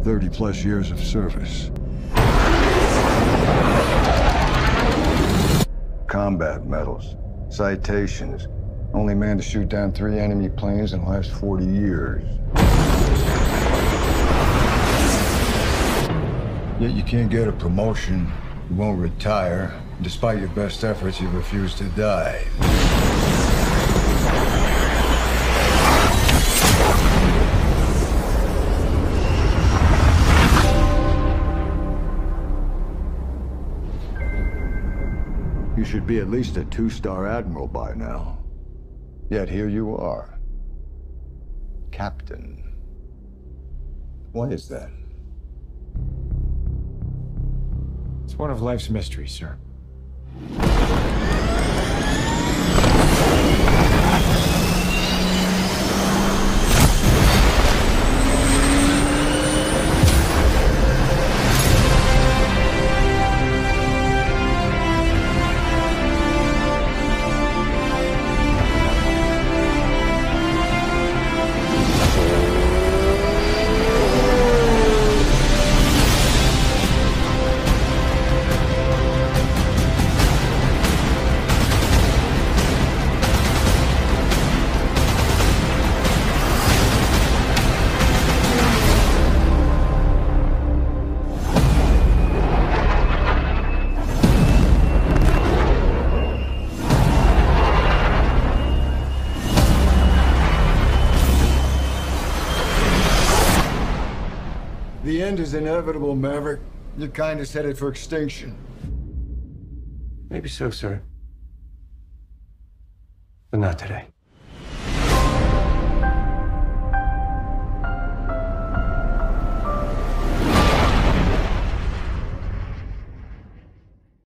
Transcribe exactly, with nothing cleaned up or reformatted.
thirty plus years of service. Combat medals, citations. Only man to shoot down three enemy planes in the last forty years. Yet you can't get a promotion, you won't retire. Despite your best efforts, you refuse to die. You should be at least a two-star admiral by now. Yet here you are. Captain. Why is that? It's one of life's mysteries, sir. The end is inevitable, Maverick. Your kind is headed for extinction. Maybe so, sir. But not today.